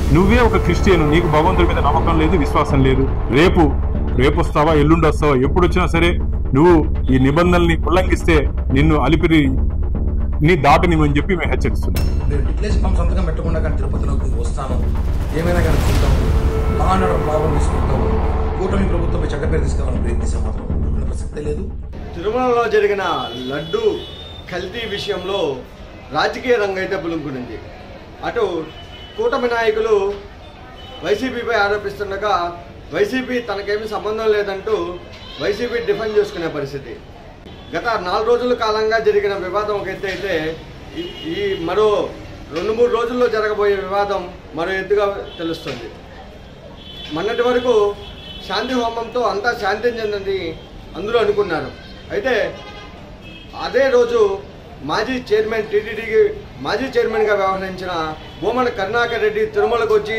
నువ్వే ఒక క్రిస్టియన్, నీకు భగవంతుడి మీద నమ్మకం లేదు, విశ్వాసం లేదు. రేపు వస్తావా, ఎల్లుండి వస్తావా, ఎప్పుడు వచ్చినా సరే నువ్వు ఈ నిబంధనల్ని ఉల్లంఘిస్తే నిన్ను అలిపిరి నీ దాటనివని చెప్పి మేము హెచ్చరిస్తున్నాం. మీరు డిక్లేషన్ ఫామ్ సంతకం పెట్టకుండా కానీ తిరుపతిలోకి వస్తాను, ఏమైనా కానీ చూద్దాము, లాభం తీసుకుంటాము, కూటమి ప్రభుత్వం చెడ్డ పేరు తీసుకెళ్ళాలని ప్రయత్నిస్తే మాత్రం ప్రసక్తే లేదు. తిరుమలలో జరిగిన లడ్డు కల్తీ విషయంలో రాజకీయ రంగం అయితే పులుంకునింది. అటు కూటమి నాయకులు వైసీపీపై ఆరోపిస్తుండగా వైసీపీ తనకేమీ సంబంధం లేదంటూ వైసీపీ డిఫెండ్ చేసుకునే పరిస్థితి. గత 4 రోజుల కాలంగా జరిగిన వివాదం ఒక ఎత్తు అయితే, ఈ మరో 2-3 రోజుల్లో జరగబోయే వివాదం మరో ఎత్తుగా తెలుస్తుంది. మొన్నటి వరకు శాంతి హోమంతో అంతా శాంతి చెందని అందరూ అనుకున్నారు. అయితే అదే రోజు మాజీ చైర్మన్ టీటీడీకి మాజీ చైర్మన్గా వ్యవహరించిన భూమన కరుణాకర్ రెడ్డి తిరుమలకు వచ్చి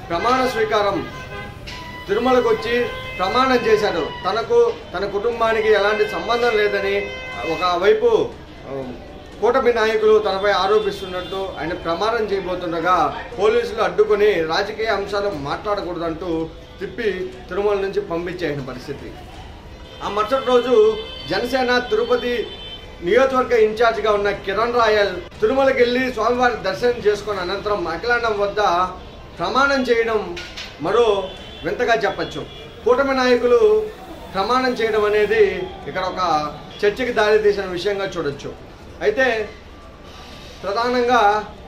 ప్రమాణం చేశారు. తన కుటుంబానికి ఎలాంటి సంబంధం లేదని ఒకవైపు కూటమి నాయకులు తనపై ఆరోపిస్తున్నట్టు ఆయన ప్రమాణం చేయబోతుండగా పోలీసులు అడ్డుకొని రాజకీయ అంశాలు మాట్లాడకూడదంటూ తిప్పి తిరుమల నుంచి పంపించేసిన పరిస్థితి. ఆ మరుసటి రోజు జనసేన తిరుపతి నియోజకవర్గ ఇన్ఛార్జిగా ఉన్న కిరణ్ రాయల్ తిరుమలకి వెళ్ళి స్వామివారి దర్శనం చేసుకున్న అనంతరం అఖిలాండం వద్ద ప్రమాణం చేయడం మరో వింతగా చెప్పచ్చు. కూటమి నాయకులు ప్రమాణం చేయడం అనేది ఇక్కడ ఒక చర్చకి దారితీసిన విషయంగా చూడొచ్చు. అయితే ప్రధానంగా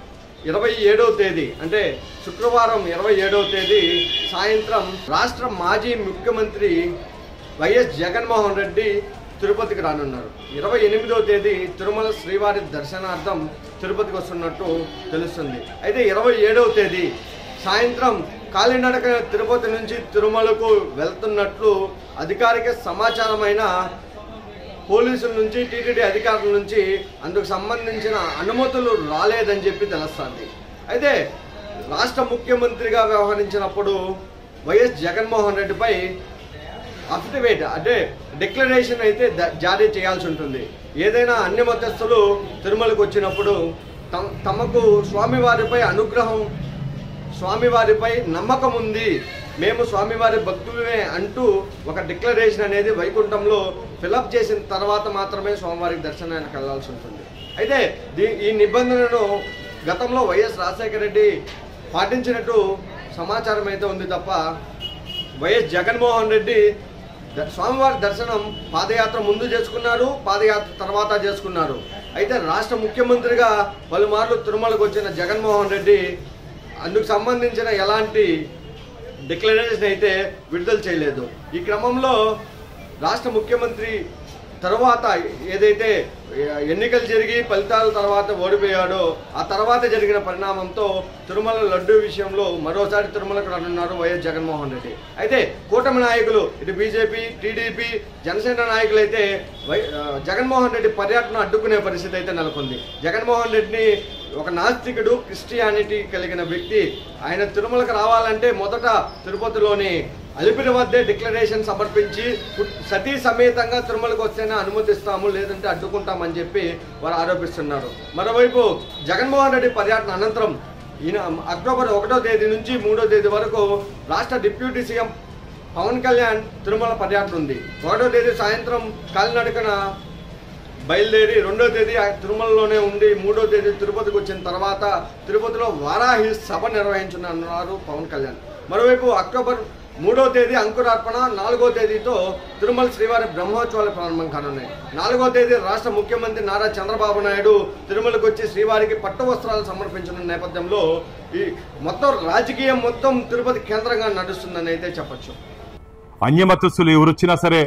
27వ తేదీ అంటే శుక్రవారం 27వ తేదీ సాయంత్రం రాష్ట్ర మాజీ ముఖ్యమంత్రి వైఎస్ జగన్మోహన్ రెడ్డి తిరుపతికి రానున్నారు. 28వ తేదీ తిరుమల శ్రీవారి దర్శనార్థం తిరుపతికి వస్తున్నట్టు తెలుస్తుంది. అయితే 27వ తేదీ సాయంత్రం కాలినడక తిరుపతి నుంచి తిరుమలకు వెళ్తున్నట్లు అధికారిక సమాచారమైన పోలీసుల నుంచి టీటీడీ అధికారుల నుంచి అందుకు సంబంధించిన అనుమతులు రాలేదని చెప్పి తెలుస్తుంది. అయితే రాష్ట్ర ముఖ్యమంత్రిగా వ్యవహరించినప్పుడు వైఎస్ జగన్మోహన్ రెడ్డిపై అఫిడవిట్ అంటే డిక్లరేషన్ అయితే జారీ చేయాల్సి ఉంటుంది. ఏదైనా అన్ని మతస్థులు తిరుమలకు వచ్చినప్పుడు తమకు స్వామివారిపై అనుగ్రహం, స్వామివారిపై నమ్మకం ఉంది, మేము స్వామివారి భక్తులమే అంటూ ఒక డిక్లరేషన్ అనేది వైకుంఠంలో ఫిలప్ చేసిన తర్వాత మాత్రమే స్వామివారికి దర్శనానికి వెళ్లాల్సి ఉంటుంది. అయితే ఈ నిబంధనను గతంలో వైఎస్ రాజశేఖర రెడ్డి పాటించినట్టు సమాచారం అయితే ఉంది తప్ప వైఎస్ జగన్మోహన్ రెడ్డి స్వామివారి దర్శనం పాదయాత్ర ముందు చేసుకున్నారు, పాదయాత్ర తర్వాత చేసుకున్నారు. అయితే రాష్ట్ర ముఖ్యమంత్రిగా పలుమార్లు తిరుమలకు వచ్చిన జగన్మోహన్ రెడ్డి అందుకు సంబంధించిన ఎలాంటి డిక్లరేషన్ అయితే విడుదల చేయలేదు. ఈ క్రమంలో రాష్ట్ర ముఖ్యమంత్రి తర్వాత ఏదైతే ఎన్నికలు జరిగి ఫలితాల తర్వాత ఓడిపోయాడో ఆ తర్వాత జరిగిన పరిణామంతో తిరుమల లడ్డు విషయంలో మరోసారి తిరుమలకు రానున్నారు వైఎస్ జగన్మోహన్ రెడ్డి. అయితే కూటమి నాయకులు ఇటు బీజేపీ, టీడీపీ, జనసేన నాయకులు అయితే జగన్మోహన్ రెడ్డి పర్యటన అడ్డుకునే పరిస్థితి అయితే నెలకొంది. జగన్మోహన్ రెడ్డిని ఒక నాస్తికుడు, క్రిస్టియానిటీ కలిగిన వ్యక్తి, ఆయన తిరుమలకు రావాలంటే మొదట తిరుపతిలోని అలిపిరి వద్దే డిక్లరేషన్ సమర్పించి సతీ సమేతంగా తిరుమలకు వస్తేనే అనుమతిస్తాము, లేదంటే అడ్డుకుంటామని చెప్పి వారు ఆరోపిస్తున్నారు. మరోవైపు జగన్మోహన్ రెడ్డి పర్యటన అనంతరం అక్టోబర్ 1వ తేదీ నుంచి 3వ తేదీ వరకు రాష్ట్ర డిప్యూటీ సీఎం పవన్ కళ్యాణ్ తిరుమల పర్యటన ఉంది. 1వ తేదీ సాయంత్రం కాలినడకన బయలుదేరి 2వ తేదీ తిరుమలలోనే ఉండి 3వ తేదీ తిరుపతికి వచ్చిన తర్వాత తిరుపతిలో వారాహి సభ నిర్వహించనున్నారు పవన్ కళ్యాణ్. మరోవైపు అక్టోబర్ 3వ తేదీ అంకురార్పణ, 4వ తేదీతో తిరుమల శ్రీవారి బ్రహ్మోత్సవాలు ప్రారంభం కానున్నాయి. 4వ తేదీ రాష్ట్ర ముఖ్యమంత్రి నారా చంద్రబాబు నాయుడు తిరుమలకు వచ్చి శ్రీవారికి పట్టు వస్త్రాలు సమర్పించిన నేపథ్యంలో ఈ మొత్తం రాజకీయం మొత్తం తిరుపతి కేంద్రంగా నడుస్తుందని అయితే చెప్పచ్చు. అన్యమతస్థులు ఎవరొచ్చినా సరే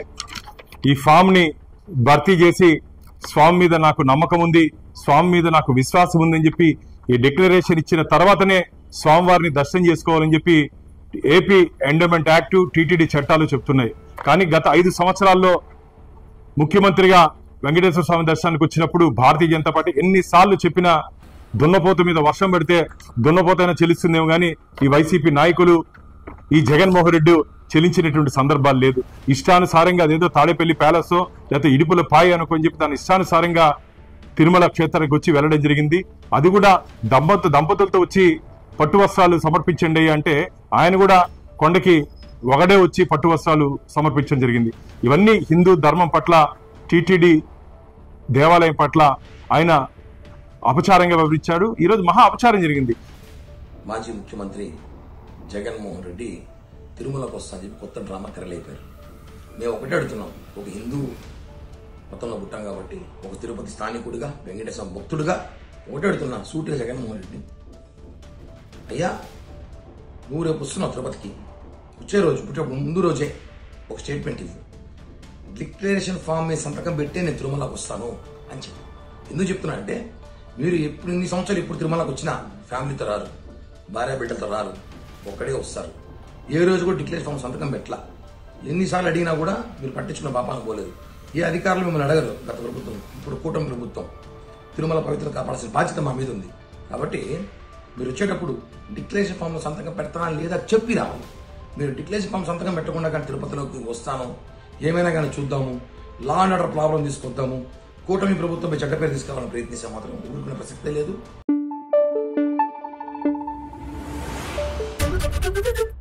ఈ ఫామ్ని భర్తీ చేసి స్వామి మీద నాకు నమ్మకం ఉంది, స్వామి మీద నాకు విశ్వాసం ఉందని చెప్పి ఈ డిక్లరేషన్ ఇచ్చిన తర్వాతనే స్వామివారిని దర్శనం చేసుకోవాలని చెప్పి ఏపీ ఎండోమెంట్ యాక్ట్, టీటీడీ చట్టాలు చెప్తున్నాయి. కానీ గత 5 సంవత్సరాల్లో ముఖ్యమంత్రిగా వెంకటేశ్వర స్వామి దర్శనానికి వచ్చినప్పుడు భారతీయ జనతా పార్టీ ఎన్నిసార్లు చెప్పినా దున్నపోతు మీద వర్షం పడితే దున్నపోతైనా చెల్లిస్తుందేమో కానీ ఈ వైసీపీ నాయకులు, ఈ జగన్మోహన్ రెడ్డి చెల్లించినటువంటి సందర్భాలు లేదు. ఇష్టానుసారంగా అదేదో తాడేపల్లి ప్యాలెస్ లేకపోతే ఇడుపుల పాయి అనుకొని చెప్పి దాని ఇష్టానుసారంగా తిరుమల క్షేత్రానికి వచ్చి వెళ్ళడం జరిగింది. అది కూడా దంపతులతో వచ్చి పట్టు వస్త్రాలు సమర్పించండి అంటే ఆయన కూడా కొండకి ఒకడే వచ్చి పట్టు వస్త్రాలు సమర్పించడం జరిగింది. ఇవన్నీ హిందూ ధర్మం పట్ల, టీటీడీ దేవాలయం పట్ల ఆయన అపచారంగా వివరించాడు. ఈరోజు మహా అపచారం జరిగింది. మాజీ ముఖ్యమంత్రి జగన్మోహన్ రెడ్డి తిరుమలకు వస్తా చెప్పి కొత్త డ్రామా తెరలేపారు. మేము ఒకటే అడుగుతున్నాం, ఒక హిందూ మతంలో పుట్టాం కాబట్టి, ఒక తిరుపతి స్థానికుడిగా, వెంకటేశ్వర భక్తుడిగా ఒకటే అడుగుతున్నా సూటిగా జగన్మోహన్ రెడ్డి, అయ్యా నువ్వు రేపు వస్తున్నావు తిరుపతికి, వచ్చే రోజు పుట్టేప్పుడు ముందు రోజే ఒక స్టేట్మెంట్ ఇవ్వు, డిక్లరేషన్ ఫామ్ మీద సంతకం పెట్టే నేను తిరుమలకు వస్తాను అని చెప్పి. ఎందుకు చెప్తున్నా అంటే, మీరు ఎప్పుడు ఇన్ని సంవత్సరాలు ఇప్పుడు తిరుమలకు వచ్చినా ఫ్యామిలీతో రారు, భార్య బిడ్డలతో రారు, ఒక్కడే వస్తారు. ఏ రోజు కూడా డిక్లరేషన్ ఫామ్ సంతకం పెట్టలా. ఎన్నిసార్లు అడిగినా కూడా మీరు పట్టించుకున్న పాపానికి పోలేదు. ఏ అధికారులు మిమ్మల్ని అడగరు. గత ప్రభుత్వం, ఇప్పుడు కూటమి ప్రభుత్వం. తిరుమల పవిత్రత కాపాడాల్సిన బాధ్యత మా మీద ఉంది. కాబట్టి మీరు వచ్చేటప్పుడు డిక్లరేషన్ ఫామ్లో సంతకం పెడతానా లేదా చెప్పి రావాలి. మీరు డిక్లరేషన్ ఫామ్ సంతకం పెట్టకుండా కానీ తిరుపతిలోకి వస్తాను, ఏమైనా కానీ చూద్దాము, లా అండ్ ఆర్డర్ ప్రాబ్లం తీసుకొద్దాము, కూటమి ప్రభుత్వంపై చెడ్డ పేరు తీసుకురావాలని ప్రయత్నిస్తే మాత్రం ఊరుకునే ప్రసక్తే లేదు.